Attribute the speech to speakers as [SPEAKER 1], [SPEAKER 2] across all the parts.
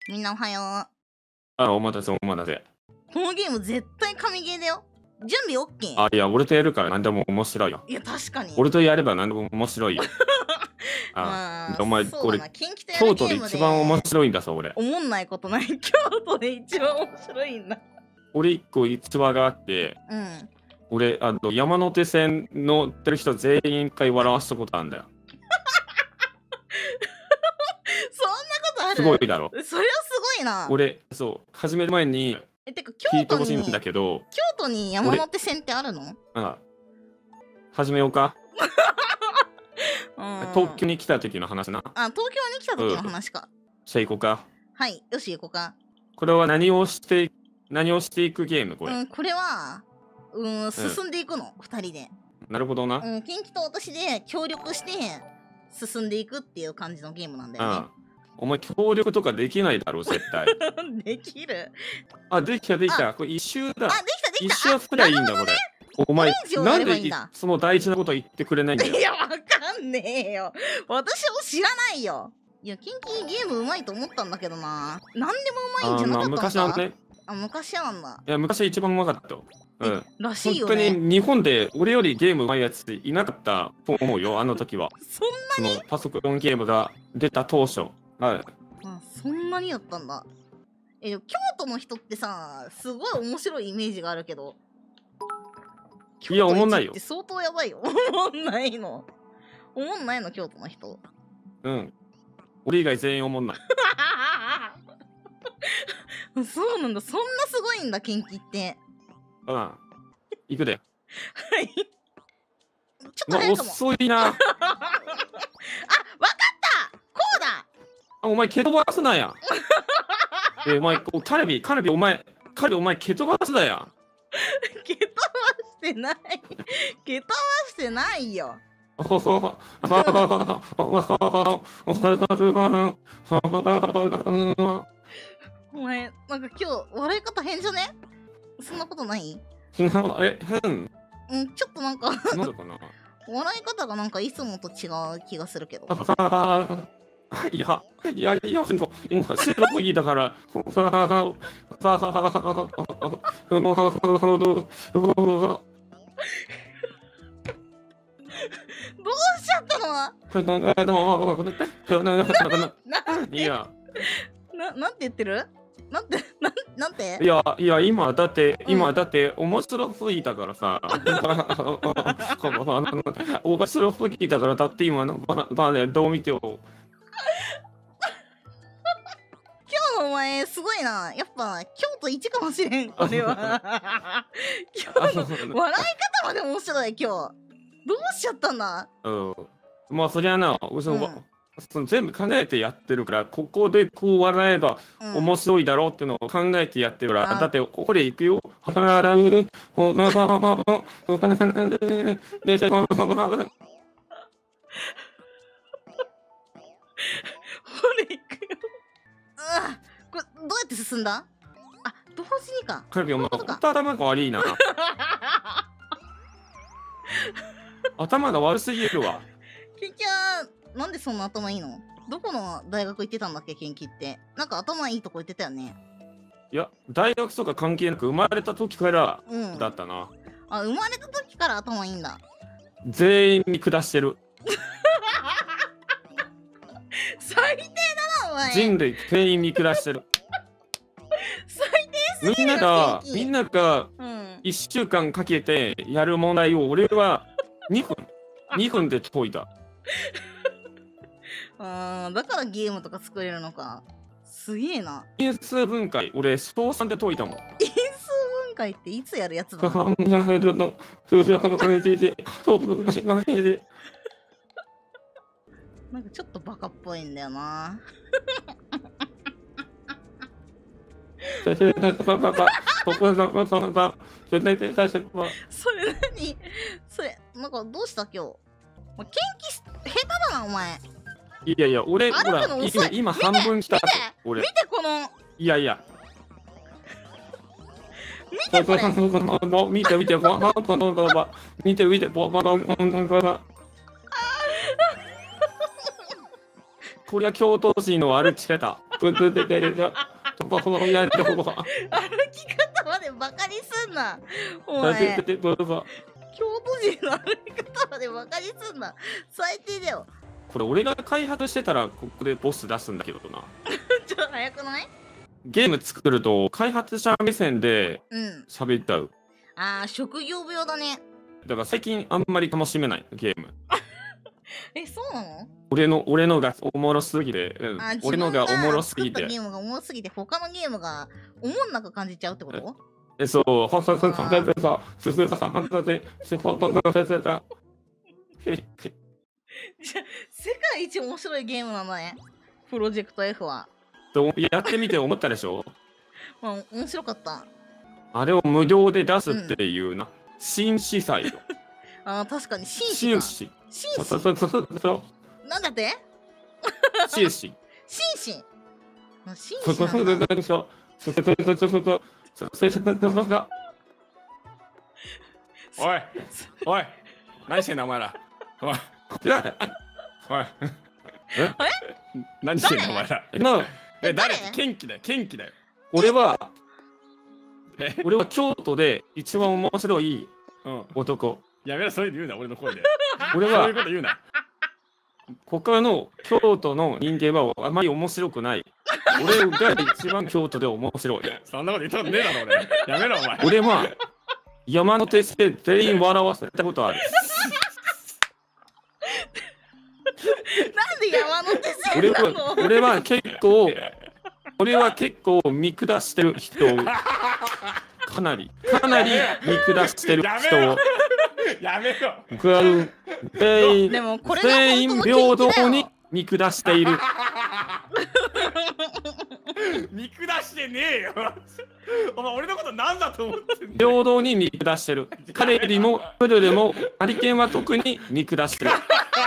[SPEAKER 1] みんなおはよう。
[SPEAKER 2] あ、お待たせ、お待たせ。
[SPEAKER 1] このゲーム絶対神ゲーだよ。準備 OK？
[SPEAKER 2] あ、いや、俺とやるから何でも面白いよ。
[SPEAKER 1] いや、確かに。
[SPEAKER 2] 俺とやれば何でも面白いよ。あ、お前、これ、京都で一番面白いんだぞ、俺。
[SPEAKER 1] 思んないことない。京都で一番面白いんだ。
[SPEAKER 2] 俺一個逸話があって、俺、山手線乗ってる人全員一回笑わしたことあるんだよ。
[SPEAKER 1] そんなことある？
[SPEAKER 2] すごいだろ。
[SPEAKER 1] それはすごいな。
[SPEAKER 2] 俺、そう、始める前に、
[SPEAKER 1] てか
[SPEAKER 2] 聞いてほしいんだけど、
[SPEAKER 1] 京都に山手線ってあるの？
[SPEAKER 2] 始めようか。東京に来た時の話な。
[SPEAKER 1] 東京に来た時の話か。
[SPEAKER 2] じゃあ行こうか。
[SPEAKER 1] はい、よし行こうか。
[SPEAKER 2] これは何をしていくゲームこれ。
[SPEAKER 1] これは、進んでいくの、2人で。
[SPEAKER 2] なるほどな。
[SPEAKER 1] ケンキと私で協力して進んでいくっていう感じのゲームなんだよね。
[SPEAKER 2] お前協力とかできないだろ、絶対。
[SPEAKER 1] できる。
[SPEAKER 2] あ、できたできた。これ一周だ。
[SPEAKER 1] あ、できたできた。
[SPEAKER 2] 一周すりゃいいんだ、これ。お前、なんでその大事なこと言ってくれないんだよ。
[SPEAKER 1] いや、わかんねえよ。私も知らないよ。いや、キンキゲームうまいと思ったんだけどな。なんでもうまいんじゃなかったのか。
[SPEAKER 2] 昔なんで。
[SPEAKER 1] 昔なんだ。
[SPEAKER 2] いや、昔一番うまかったよ。
[SPEAKER 1] らしいよね。
[SPEAKER 2] 本当に日本で俺よりゲームうまいやついなかったと思うよ、あの時は。
[SPEAKER 1] そんなに？
[SPEAKER 2] パソコンゲームが出た当初。
[SPEAKER 1] そんなにやったんだ。京都の人ってさ、すごい面白いイメージがあるけど。
[SPEAKER 2] いや、思んないよ。
[SPEAKER 1] 相当やばいよ。思んないの。思んないの、京都の人。
[SPEAKER 2] 俺以外全員思んない。
[SPEAKER 1] そうなんだ。そんなすごいんだ、キンキって。
[SPEAKER 2] 行くで。
[SPEAKER 1] はい。ちょっと早いかも。
[SPEAKER 2] 遅いな。
[SPEAKER 1] あ、わかった。こうだ。
[SPEAKER 2] お前蹴飛ばすなや。お前カルビお前蹴飛ばすなや。
[SPEAKER 1] 蹴飛ばしてない。蹴飛ばしてないよ。お前、なんか今日笑い方変じゃね？そんなことない？
[SPEAKER 2] 変？
[SPEAKER 1] ちょっとなんか
[SPEAKER 2] なんかな。
[SPEAKER 1] 笑い方がなんかいつもと違う気がするけど。
[SPEAKER 2] いや、今、白すぎだから。どうしち
[SPEAKER 1] ゃったの？いや。なんて言ってる？なんて？
[SPEAKER 2] いや、今だって面白すぎたからさ。面白すぎたから、だって今のバネどう見ても。
[SPEAKER 1] 今日のお前すごいな。やっぱ京都一かもしれん、これは。今日の笑い方まで面白い、今日。どうしちゃったんだ？
[SPEAKER 2] まあそりゃな、全部考えてやってるから、ここでこう笑えば面白いだろうっていうのを考えてやってるから、だってここで行くよ。
[SPEAKER 1] これどうやって進んだ？同時にか。
[SPEAKER 2] カルビ、お前頭が悪いな。頭が悪すぎるわ。
[SPEAKER 1] ケンキはなんでそんな頭いいの？どこの大学行ってたんだっけ、ケンキって。なんか頭いいとこ行ってたよね。
[SPEAKER 2] いや、大学とか関係なく生まれた時からだったな。
[SPEAKER 1] 生まれた時から頭いいんだ。
[SPEAKER 2] 全員に下してる。
[SPEAKER 1] 最低だな、お前。
[SPEAKER 2] 人類全員に下してる。
[SPEAKER 1] 最低すぎる。
[SPEAKER 2] みんなが1週間かけてやる問題を俺は2分で解いた。
[SPEAKER 1] だからゲームとか作れるのか。すげえな。
[SPEAKER 2] 因数分解、俺小3で解いたもん。
[SPEAKER 1] 因数分解っていつやるやつだ？なんかちょっとバカっぽいんだよな。それ何？それなんかどうした今日？ケンキ下手だなお前。
[SPEAKER 2] いや、俺ほら今半分来た。
[SPEAKER 1] 見てこの。
[SPEAKER 2] いや。
[SPEAKER 1] 見てこれ。
[SPEAKER 2] 見て。こりゃ京都市の歩き方。
[SPEAKER 1] 方までバカにすんな。お前。京都人の歩き方までバカにすんな。最低だよ。
[SPEAKER 2] これ俺が開発してたらここでボス出すんだけどな。
[SPEAKER 1] ちょっと早くない？
[SPEAKER 2] ゲーム作ると開発者目線で喋っちゃう。
[SPEAKER 1] ああ、職業病だね。
[SPEAKER 2] だから最近あんまり楽しめないゲーム。
[SPEAKER 1] そうなの？
[SPEAKER 2] 俺のがおもろすぎて、俺のがおもろすぎて。
[SPEAKER 1] ゲームがおもろすぎて他のゲームがおもんなく感じちゃうってこと？
[SPEAKER 2] そう、
[SPEAKER 1] 世界一面白いゲームなのね。プロジェクト F は。
[SPEAKER 2] やってみて思ったでしょ？
[SPEAKER 1] まあ、面白かった。
[SPEAKER 2] あれを無料で出すっていうな。紳士祭よ。
[SPEAKER 1] ああ、確かに紳士。紳士。なんだって？
[SPEAKER 2] 紳士。
[SPEAKER 1] 紳士。
[SPEAKER 2] おい、おい、何してんだお前ら。おい、何してんだお前ら。誰？元気だよ、元気だよ。俺は京都で一番面白い男。
[SPEAKER 3] やめろ、そういうの言うな、俺の声で。
[SPEAKER 2] 俺は
[SPEAKER 3] そういうこと言うな。
[SPEAKER 2] 他の京都の人間はあまり面白くない。俺が一番京都で面白い。
[SPEAKER 3] そんなこと言ったことねえだろ、俺。やめろ、お前。
[SPEAKER 2] 俺は山手線で全員笑わせたことある。
[SPEAKER 1] なんで山手線なの？
[SPEAKER 2] 俺は結構見下してる人をかなり見下してる人を
[SPEAKER 3] やめろ。
[SPEAKER 2] 全員平等に見下している。
[SPEAKER 3] 見下してねえよ。お前俺のこと何だと思ってんだ。
[SPEAKER 2] 平等に見下してる。彼よりもプルでもハリケーンは特に見下してる。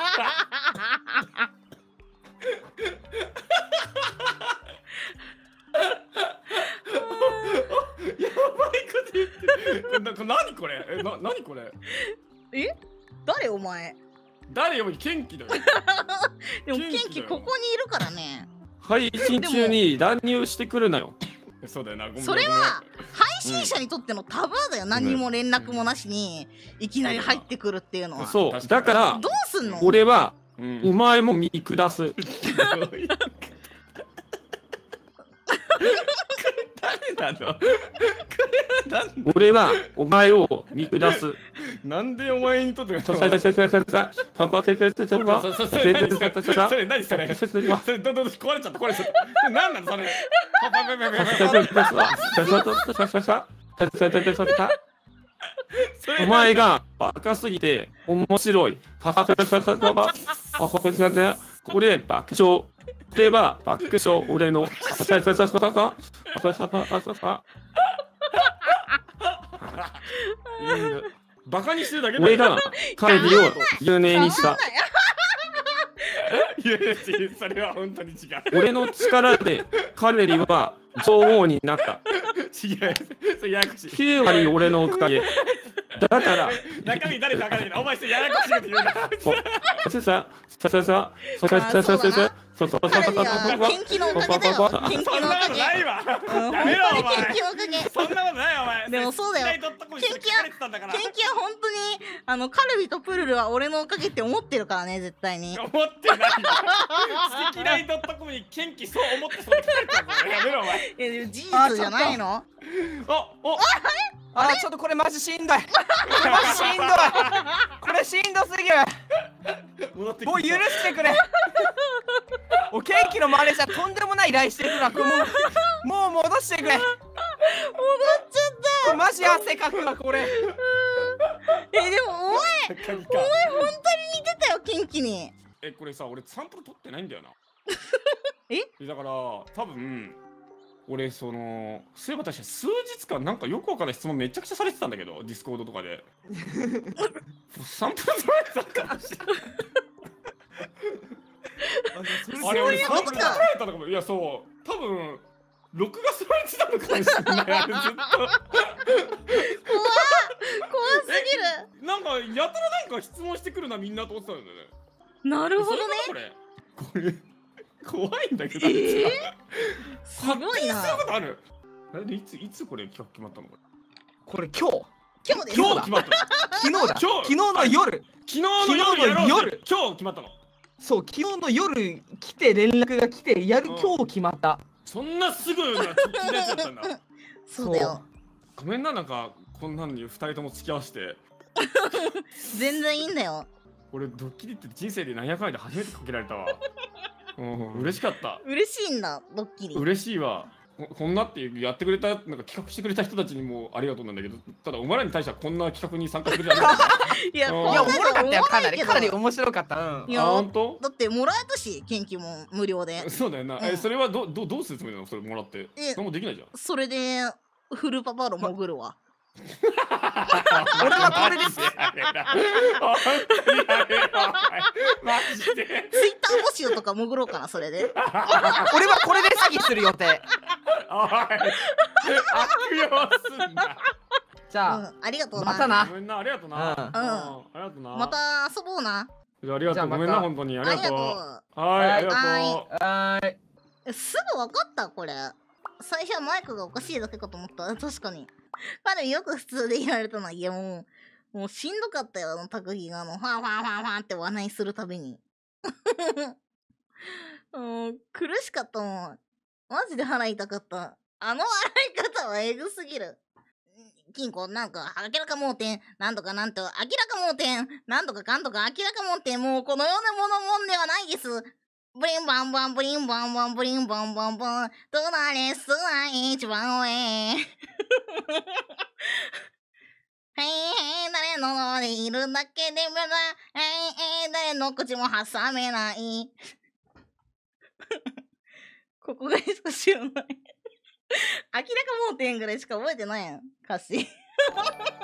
[SPEAKER 3] やばいこと言ってる。何これ？何これ？
[SPEAKER 1] 誰お前？
[SPEAKER 3] 誰よ、元気だよ。
[SPEAKER 1] でも元気ここにいるからね。
[SPEAKER 2] 配信中に乱入してくるなよ。
[SPEAKER 3] そうだよな。ごめん。
[SPEAKER 1] それは配信者にとってのタブーだよ。何にも連絡もなしにいきなり入ってくるっていうのは。
[SPEAKER 2] そうだから
[SPEAKER 1] どうすんの？
[SPEAKER 2] 俺はお前も見下す。
[SPEAKER 3] 誰なの？
[SPEAKER 2] 俺はお前を見下す。
[SPEAKER 3] なんでお前にとって
[SPEAKER 2] それ何それ？
[SPEAKER 3] それどう壊れちゃった壊れちゃった。何なのそれ？
[SPEAKER 2] お前がバカすぎて面白い。これ爆笑。これは爆笑。俺の。
[SPEAKER 3] バカにしてるだけだよ。
[SPEAKER 2] 俺が会議を有名にした。
[SPEAKER 3] いやそれは本当に違う。
[SPEAKER 2] 俺の力で彼りは女王になった。
[SPEAKER 3] 違う。それややこしい。
[SPEAKER 2] 9割俺のおかげ。だから
[SPEAKER 3] 中身誰か分からないな。お前それややこしいこと言うな。
[SPEAKER 1] 元気のおかげだよ。元気のおかげ。
[SPEAKER 3] ないわ。やめろお前。
[SPEAKER 1] 元気のおかげ。
[SPEAKER 3] そんなことないお前。
[SPEAKER 1] でもそうだよ。元気は本当にカルビとプルルは俺のおかげって思ってるからね、絶対に。
[SPEAKER 3] 思ってないよ。好き嫌い.comに元気そう思ってそうって書いてあるからやめろお前。
[SPEAKER 1] いや事実じゃないの？
[SPEAKER 4] ちょっとこれマジしんどい。これしんどすぎる。もう許してくれ。おケーキのマネージャーとんでもない依頼してるからもう戻してくれ。戻っちゃった。マジ汗かくわこれ。
[SPEAKER 1] でもお前本当に似てたよ元気に。
[SPEAKER 3] これさ俺サンプル取ってないんだよな。
[SPEAKER 1] だ
[SPEAKER 3] から多分俺そういえば確か数日間なんかよくわかんない質問めちゃくちゃされてたんだけどディスコードとかでサンプル取られてたかもしれない。あれ俺サンプル取られたのかも。いやそう多分録画されてたのかもしれない。あれずっと怖
[SPEAKER 1] すぎ
[SPEAKER 3] る。なんかやたらなんか質問してくるなみんなと思ってたんだよね。
[SPEAKER 1] なるほどね。
[SPEAKER 3] これ怖いんだけど。
[SPEAKER 1] すごいな。
[SPEAKER 3] そういうことある。でいつこれ企画決まったの？
[SPEAKER 4] これ今日
[SPEAKER 1] 今日です。
[SPEAKER 3] 今日決まったの。
[SPEAKER 4] 昨日だ。
[SPEAKER 3] 今日
[SPEAKER 4] 昨日の夜。
[SPEAKER 3] 昨日の夜やろうって今日決まったの。
[SPEAKER 4] そう、昨日の夜来て連絡が来てやる今日決まった。
[SPEAKER 3] そんなすぐな直近のやつだったんだ。
[SPEAKER 1] そうだよ。
[SPEAKER 3] ごめんな、なんかこんなのに2人とも付き合わせて。
[SPEAKER 1] 全然いいんだよ。
[SPEAKER 3] 俺ドッキリって人生で何やかんやで初めてかけられたわ。嬉しかった。
[SPEAKER 1] 嬉しいんだ、ドッキリ。
[SPEAKER 3] 嬉しいわ。こんなってやってくれた、なんか企画してくれた人たちにもありがとうなんだけど、ただお前らに対してはこんな企画に参加してくれたら
[SPEAKER 1] いや、
[SPEAKER 3] うん
[SPEAKER 4] いや、おもろかったよ、かなり。
[SPEAKER 1] けど
[SPEAKER 4] かなり面白かった。うん
[SPEAKER 1] い。や、
[SPEAKER 3] 本当？
[SPEAKER 1] だってもらえたし、研究も無料で。
[SPEAKER 3] そうだよな。それはどうするつもりなの？それもらって。
[SPEAKER 1] え
[SPEAKER 3] 何もできないじゃん。
[SPEAKER 1] それで、フルパパロ潜るわ。
[SPEAKER 4] 俺はこれです。
[SPEAKER 3] マジで。
[SPEAKER 1] ツイッター募集とか潜ろうかな、それで。
[SPEAKER 4] 俺はこれで詐欺する予定。
[SPEAKER 3] おい。悪用すんな。
[SPEAKER 4] じゃあ、
[SPEAKER 1] ありがとうな。
[SPEAKER 4] またな
[SPEAKER 3] ご。めんな、ありがとうな。ありがとうな。
[SPEAKER 1] また遊ぼうな。
[SPEAKER 3] ありがとう。ごめんな、本当に。ありがとう。はい、ありがとう。
[SPEAKER 4] はーい。
[SPEAKER 1] すぐ分かったこれ。最初はマイクがおかしいだけかと思った。確かに。彼よく普通でいられたな。いやもうしんどかったよ、高木がファンファンファンファンって笑いするたびに。苦しかったもん。マジで腹痛かった。あの笑い方はエグすぎる。金庫なんか明らか盲点、なんとかなんと明らか盲点、なんとかかんとか明らか盲点、もうこの世のものもんではないです。ブリンバンバンブリンバンバンブリンバンバンバン隣すは一番上へい誰のでいるだけでまだ誰の口も挟めないここがしか知らない明らか盲点ぐらいしか覚えてないやん歌詞